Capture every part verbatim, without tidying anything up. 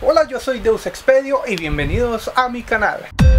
Hola, yo soy Deus Expedio y bienvenidos a mi canal.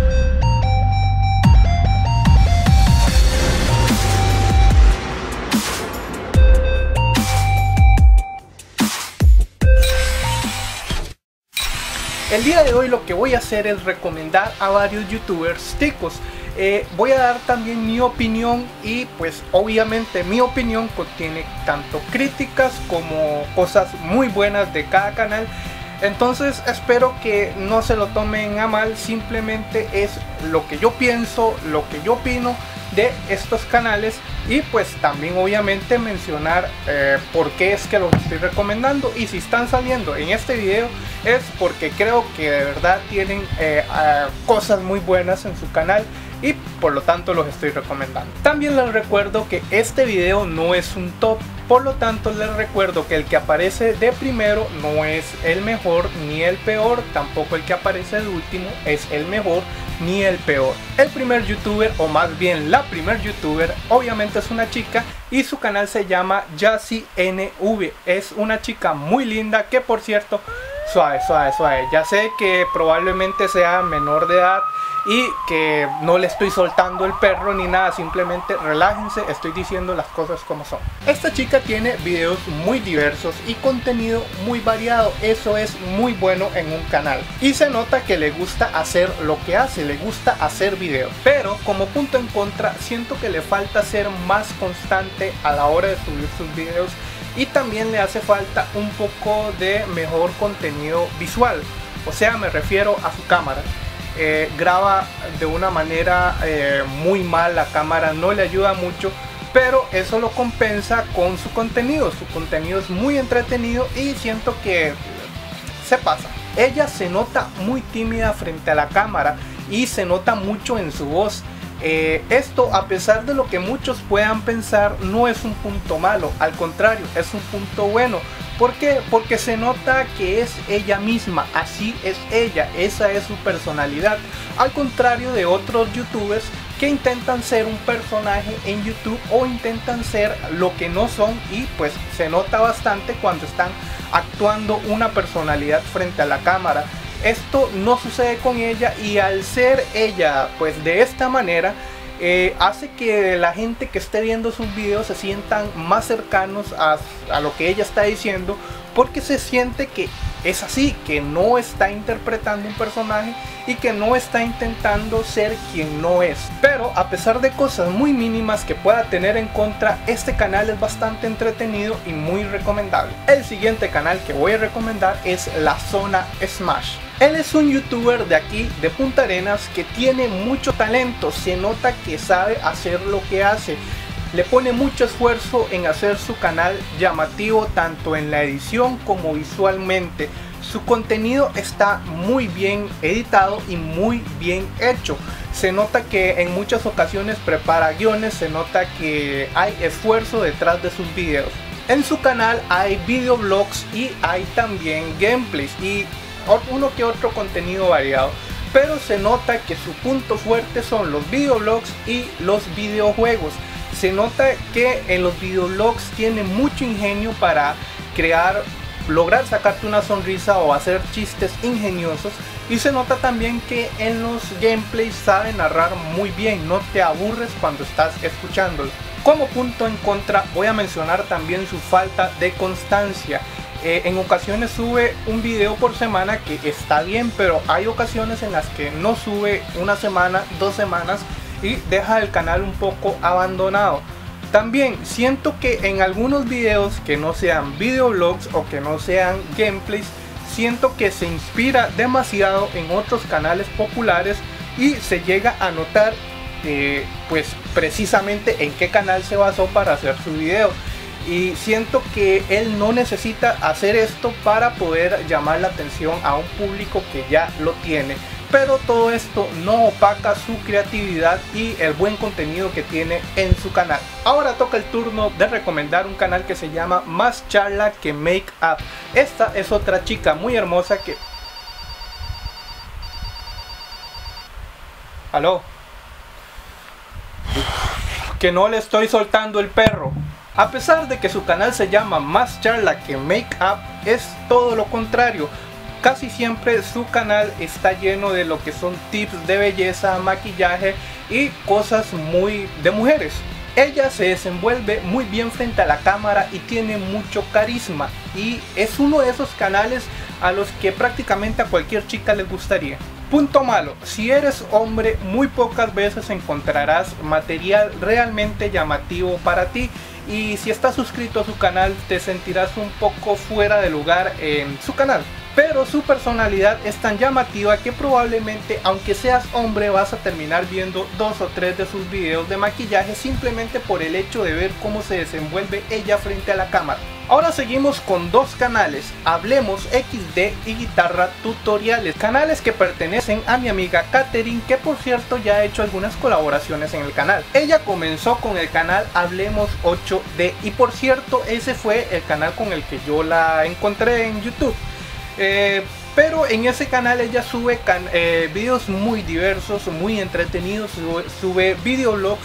El día de hoy lo que voy a hacer es recomendar a varios youtubers ticos. Eh, voy a dar también mi opinión y pues obviamente mi opinión contiene tanto críticas como cosas muy buenas de cada canal. Entonces espero que no se lo tomen a mal, simplemente es lo que yo pienso, lo que yo opino de estos canales y pues también obviamente mencionar eh, por qué es que los estoy recomendando, y si están saliendo en este video es porque creo que de verdad tienen eh, uh, cosas muy buenas en su canal y por lo tanto los estoy recomendando. También les recuerdo que este video no es un top, por lo tanto les recuerdo que el que aparece de primero no es el mejor ni el peor, tampoco el que aparece de último es el mejor ni el peor. El primer youtuber, o más bien la primer youtuber, obviamente es una chica y su canal se llama Jassy N V. Es una chica muy linda que, por cierto, suave, suave, suave, ya sé que probablemente sea menor de edad y que no le estoy soltando el perro ni nada, simplemente relájense, estoy diciendo las cosas como son. Esta chica tiene videos muy diversos y contenido muy variado, eso es muy bueno en un canal y se nota que le gusta hacer lo que hace, le gusta hacer videos, pero como punto en contra siento que le falta ser más constante a la hora de subir sus videos y también le hace falta un poco de mejor contenido visual, o sea, me refiero a su cámara. Eh, graba de una manera eh, muy mal, la cámara no le ayuda mucho, pero eso lo compensa con su contenido. Su contenido es muy entretenido y siento que se pasa. Ella se nota muy tímida frente a la cámara y se nota mucho en su voz. Eh, esto, a pesar de lo que muchos puedan pensar, no es un punto malo, al contrario, es un punto bueno. ¿Por qué? Porque se nota que es ella misma, así es ella, esa es su personalidad, al contrario de otros youtubers que intentan ser un personaje en YouTube o intentan ser lo que no son, y pues se nota bastante cuando están actuando una personalidad frente a la cámara. Esto no sucede con ella, y al ser ella pues de esta manera eh, hace que la gente que esté viendo sus videos se sientan más cercanos a, a lo que ella está diciendo, porque se siente que es así, que no está interpretando un personaje y que no está intentando ser quien no es. Pero a pesar de cosas muy mínimas que pueda tener en contra, este canal es bastante entretenido y muy recomendable. El siguiente canal que voy a recomendar es La Zona Smash. Él es un youtuber de aquí, de Punta Arenas, que tiene mucho talento, se nota que sabe hacer lo que hace. Le pone mucho esfuerzo en hacer su canal llamativo tanto en la edición como visualmente. Su contenido está muy bien editado y muy bien hecho. Se nota que en muchas ocasiones prepara guiones, se nota que hay esfuerzo detrás de sus videos. En su canal hay videoblogs y hay también gameplays y uno que otro contenido variado. Pero se nota que su punto fuerte son los videoblogs y los videojuegos. Se nota que en los videoblogs tiene mucho ingenio para crear, lograr sacarte una sonrisa o hacer chistes ingeniosos, y se nota también que en los gameplays sabe narrar muy bien, no te aburres cuando estás escuchándolo. Como punto en contra voy a mencionar también su falta de constancia. Eh, en ocasiones sube un video por semana, que está bien, pero hay ocasiones en las que no sube una semana, dos semanas y deja el canal un poco abandonado. También siento que en algunos videos que no sean videoblogs o que no sean gameplays, siento que se inspira demasiado en otros canales populares y se llega a notar eh, pues precisamente en qué canal se basó para hacer su video. Y siento que él no necesita hacer esto para poder llamar la atención a un público que ya lo tiene. Pero todo esto no opaca su creatividad y el buen contenido que tiene en su canal. Ahora toca el turno de recomendar un canal que se llama Más Charla que Make Up. Esta es otra chica muy hermosa que... ¿Aló? Que no le estoy soltando el perro. A pesar de que su canal se llama Más Charla que Make Up, es todo lo contrario. casi siempre su canal está lleno de lo que son tips de belleza, maquillaje y cosas muy de mujeres. Ella se desenvuelve muy bien frente a la cámara y tiene mucho carisma, y es uno de esos canales a los que prácticamente a cualquier chica les gustaría. Punto malo: si eres hombre, muy pocas veces encontrarás material realmente llamativo para ti, y si estás suscrito a su canal te sentirás un poco fuera de lugar en su canal. Pero su personalidad es tan llamativa que probablemente, aunque seas hombre, vas a terminar viendo dos o tres de sus videos de maquillaje simplemente por el hecho de ver cómo se desenvuelve ella frente a la cámara. Ahora seguimos con dos canales: Hablemos equis de y Guitarra Tutoriales, canales que pertenecen a mi amiga Katherine, que por cierto ya ha hecho algunas colaboraciones en el canal. Ella comenzó con el canal Hablemos ocho de, y por cierto ese fue el canal con el que yo la encontré en YouTube. Eh, pero en ese canal ella sube can eh, videos muy diversos, muy entretenidos, sube, sube videoblogs,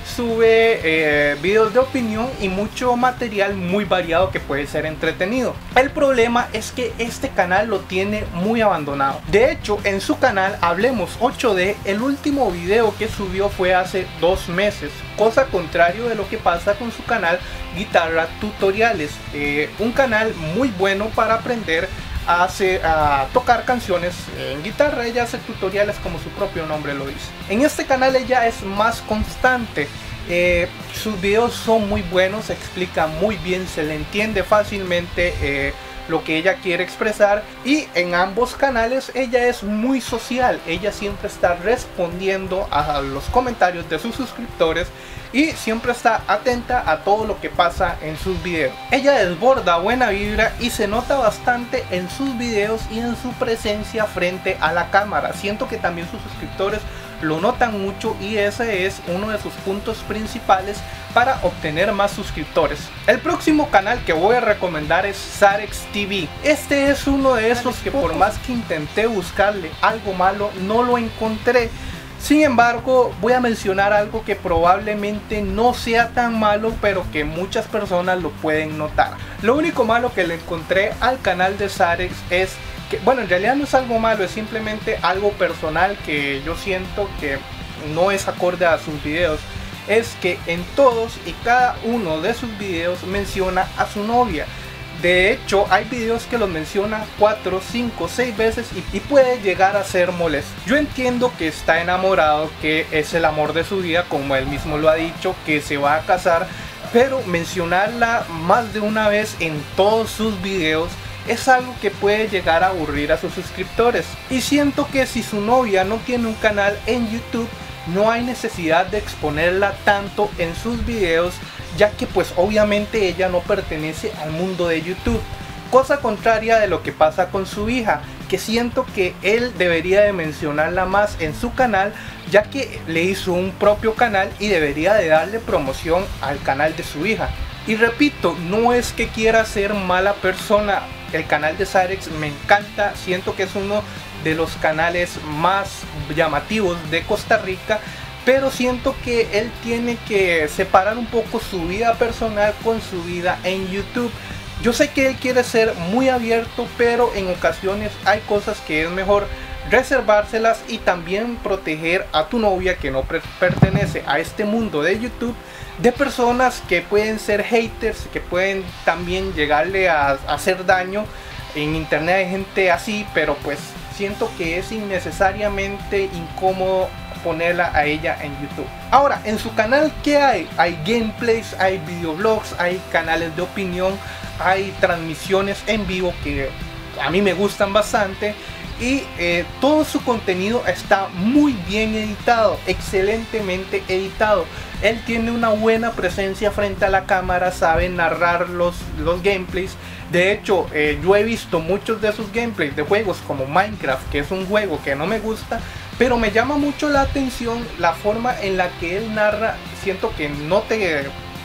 sube eh, videos de opinión y mucho material muy variado que puede ser entretenido. El problema es que este canal lo tiene muy abandonado. De hecho, en su canal Hablemos ocho de, el último video que subió fue hace dos meses, cosa contrario de lo que pasa con su canal Guitarra Tutoriales, eh, un canal muy bueno para aprender Hace, a tocar canciones en guitarra. Ella hace tutoriales como su propio nombre lo dice. En este canal ella es más constante, eh, sus videos son muy buenos, se explica muy bien, se le entiende fácilmente eh, lo que ella quiere expresar, y en ambos canales ella es muy social. Ella siempre está respondiendo a los comentarios de sus suscriptores y siempre está atenta a todo lo que pasa en sus videos. Ella desborda buena vibra y se nota bastante en sus videos y en su presencia frente a la cámara. Siento que también sus suscriptores lo notan mucho, y ese es uno de sus puntos principales para obtener más suscriptores. El próximo canal que voy a recomendar es Zarex T V. Este es uno de esos que por más que intenté buscarle algo malo, no lo encontré. Sin embargo, voy a mencionar algo que probablemente no sea tan malo, pero que muchas personas lo pueden notar. Lo único malo que le encontré al canal de Zarex es que, bueno, en realidad no es algo malo, es simplemente algo personal que yo siento que no es acorde a sus videos. Es que en todos y cada uno de sus videos menciona a su novia. De hecho, hay videos que los menciona cuatro, cinco, seis veces y, y puede llegar a ser molesto. Yo entiendo que está enamorado, que es el amor de su vida, como él mismo lo ha dicho, que se va a casar, pero mencionarla más de una vez en todos sus videos es algo que puede llegar a aburrir a sus suscriptores. Y siento que si su novia no tiene un canal en YouTube, no hay necesidad de exponerla tanto en sus videos, ya que pues obviamente ella no pertenece al mundo de YouTube. Cosa contraria de lo que pasa con su hija, que siento que él debería de mencionarla más en su canal, ya que le hizo un propio canal y debería de darle promoción al canal de su hija. Y repito, no es que quiera ser mala persona, el canal de Zarex me encanta, siento que es uno de los canales más llamativos de Costa Rica, pero siento que él tiene que separar un poco su vida personal con su vida en YouTube. Yo sé que él quiere ser muy abierto, pero en ocasiones hay cosas que es mejor reservárselas, y también proteger a tu novia, que no pertenece a este mundo de YouTube, de personas que pueden ser haters, que pueden también llegarle a, a hacer daño. En internet hay gente así, pero pues siento que es innecesariamente incómodo ponerla a ella en YouTube. Ahora, en su canal, ¿qué hay? Hay gameplays, hay videoblogs, hay canales de opinión, hay transmisiones en vivo que a mí me gustan bastante, y eh, todo su contenido está muy bien editado, excelentemente editado. Él tiene una buena presencia frente a la cámara, sabe narrar los, los gameplays. De hecho, eh, yo he visto muchos de sus gameplays de juegos como Minecraft, que es un juego que no me gusta, pero me llama mucho la atención la forma en la que él narra. Siento que no te,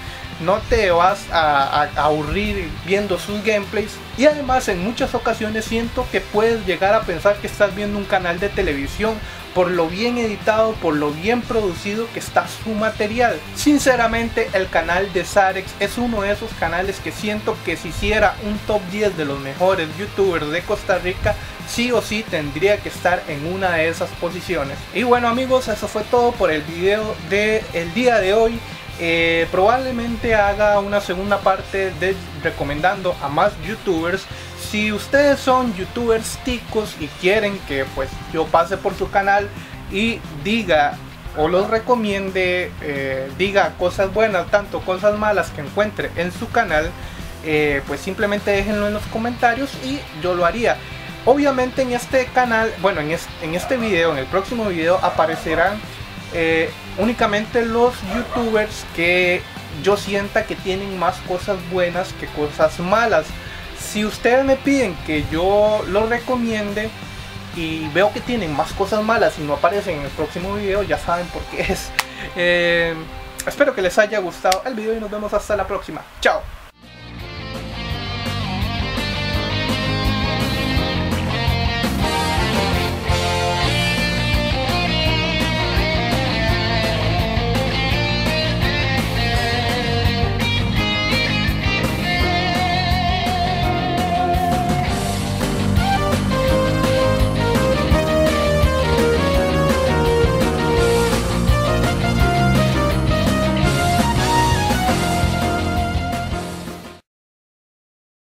no te vas a, a aburrir viendo sus gameplays, y además en muchas ocasiones siento que puedes llegar a pensar que estás viendo un canal de televisión, por lo bien editado, por lo bien producido que está su material. Sinceramente, el canal de Zarex es uno de esos canales que siento que si hiciera un top diez de los mejores youtubers de Costa Rica, sí o sí tendría que estar en una de esas posiciones. Y bueno amigos, eso fue todo por el video del día de hoy. Eh, probablemente haga una segunda parte de recomendando a más youtubers. Si ustedes son youtubers ticos y quieren que pues yo pase por su canal y diga o los recomiende, eh, diga cosas buenas, tanto cosas malas que encuentre en su canal, eh, pues simplemente déjenlo en los comentarios y yo lo haría. Obviamente en este canal, bueno, en este, en este video, en el próximo video aparecerán eh, únicamente los youtubers que yo sienta que tienen más cosas buenas que cosas malas. Si ustedes me piden que yo los recomiende y veo que tienen más cosas malas y no aparecen en el próximo video, ya saben por qué es. Eh, espero que les haya gustado el video y nos vemos hasta la próxima. Chao.